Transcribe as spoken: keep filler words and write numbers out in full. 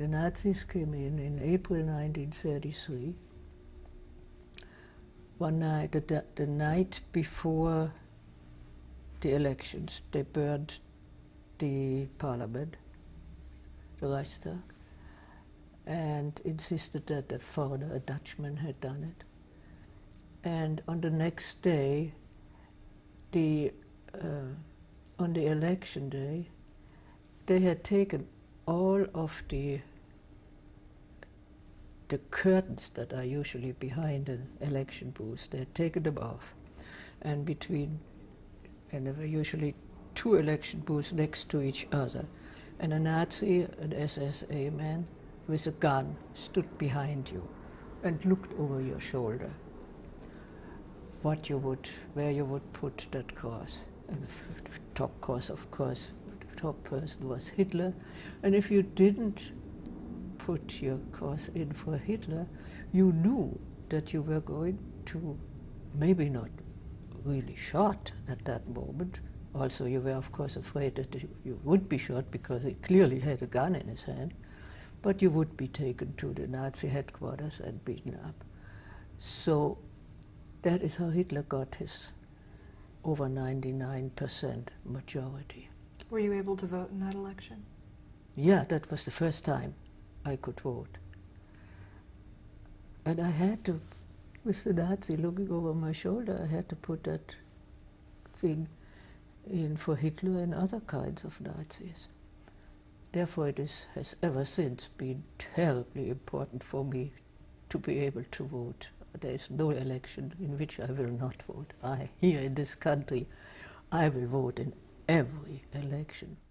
The Nazis came in in April nineteen thirty-three. One night, the, the night before the elections, they burned the parliament, the Reichstag, and insisted that a foreigner, a Dutchman, had done it. And on the next day, the, uh, on the election day, they had taken all of the the curtains that are usually behind an election booth. They had taken them off, and between, and there were usually two election booths next to each other, and a Nazi, an S S A man with a gun stood behind you and looked over your shoulder what you would, where you would put that cross. And the top cross, of course, the top person was Hitler, and if you didn't put your cross in for Hitler, you knew that you were going to, maybe not really shot at that moment. Also, you were, of course, afraid that you would be shot because he clearly had a gun in his hand, but you would be taken to the Nazi headquarters and beaten up. So that is how Hitler got his over ninety-nine percent majority. Were you able to vote in that election? Yeah, that was the first time I could vote. And I had to, with the Nazi looking over my shoulder, I had to put that thing in for Hitler and other kinds of Nazis. Therefore, it is, has ever since been terribly important for me to be able to vote. There is no election in which I will not vote. I, here in this country, I will vote in every election.